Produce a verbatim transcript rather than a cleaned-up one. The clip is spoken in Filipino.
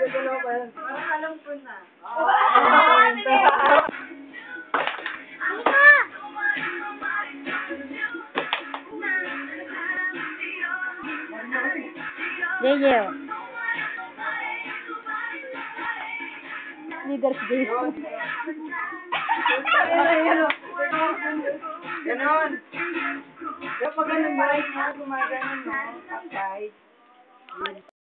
Parang alam ko na. Jeje. Leader si Jason. Ganon. Kapag ganun ba, gumaganon mo, pagkait.